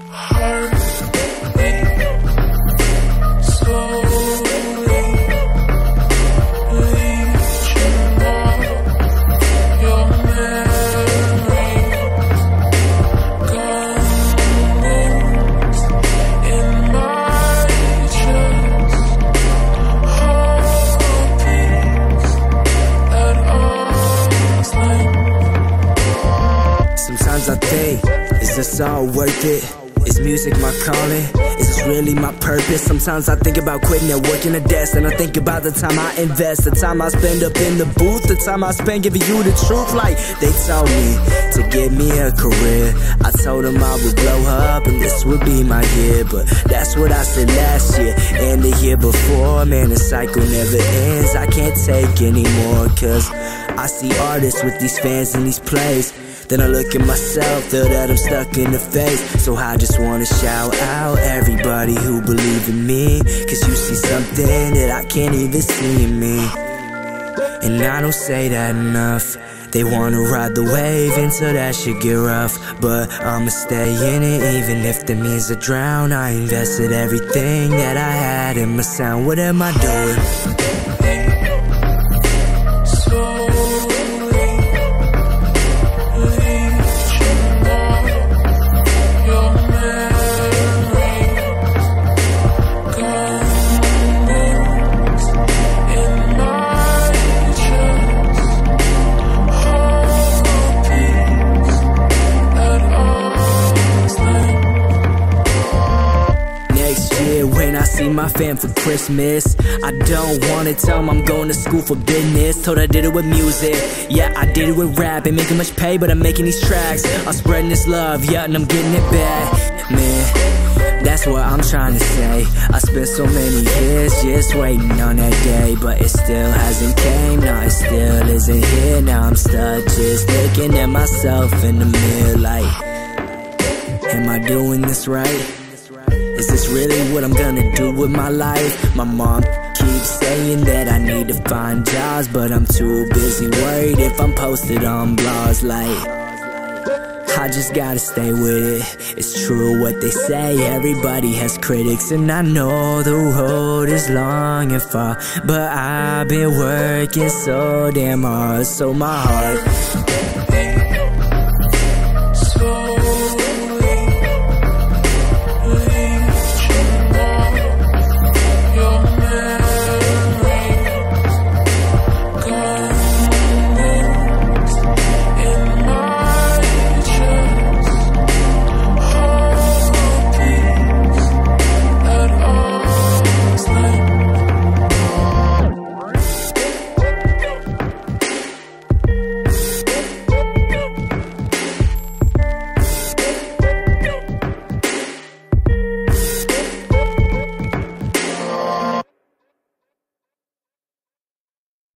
Sometimes I think, is this all worth it? Is music my calling? Is this really my purpose? Sometimes I think about quitting and working a desk, and I think about the time I invest, the time I spend up in the booth, the time I spend giving you the truth. Like they told me to give me a career, I told them I would blow up and this would be my year. But that's what I said last year and the year before. Man, the cycle never ends, I can't take anymore. Cause I see artists with these fans in these plays, then I look at myself, feel that I'm stuck in the face. So I just wanna shout out everybody who believe in me, cause you see something that I can't even see in me. And I don't say that enough. They wanna ride the wave until that shit get rough, but I'ma stay in it even if that means I drown. I invested everything that I had in my sound. What am I doing? When I see my fam for Christmas, I don't wanna tell them I'm going to school for business. Told I did it with music, yeah, I did it with rap. Ain't making much pay, but I'm making these tracks. I'm spreading this love, yeah, and I'm getting it back. Man, that's what I'm trying to say. I spent so many years just waiting on that day, but it still hasn't came. No, it still isn't here. Now I'm stuck just looking at myself in the mirror like, am I doing this right? Is this really what I'm gonna do with my life? My mom keeps saying that I need to find jobs, but I'm too busy worried if I'm posted on blogs. Like, I just gotta stay with it. It's true what they say, everybody has critics, and I know the road is long and far, but I've been working so damn hard, so my heart